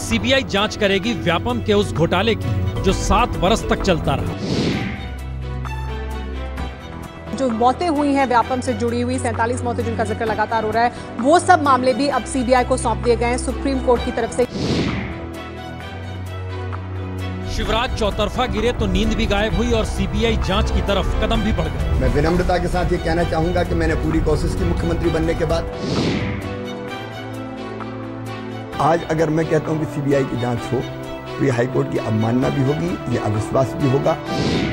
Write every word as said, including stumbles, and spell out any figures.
CBI जांच करेगी व्यापम के उस घोटाले की जो सात वर्ष तक चलता रहा। जो मौतें हुई हैं व्यापम से जुड़ी हुई सैंतालीस मौतें जिनका जिक्र लगातार हो रहा है, वो सब मामले भी अब सीबीआई को सौंप दिए गए हैं सुप्रीम कोर्ट की तरफ से। शिवराज चौतरफा गिरे तो नींद भी गायब हुई और सीबीआई जांच की तरफ कदम भी बढ़ गए। मैं विनम्रता के साथ ये कहना चाहूंगा कि मैंने पूरी कोशिश की मुख्यमंत्री बनने के बाद। आज अगर मैं कहता हूं कि सीबीआई की जांच हो तो ये हाईकोर्ट की अवमानना भी होगी, ये अविश्वास भी होगा।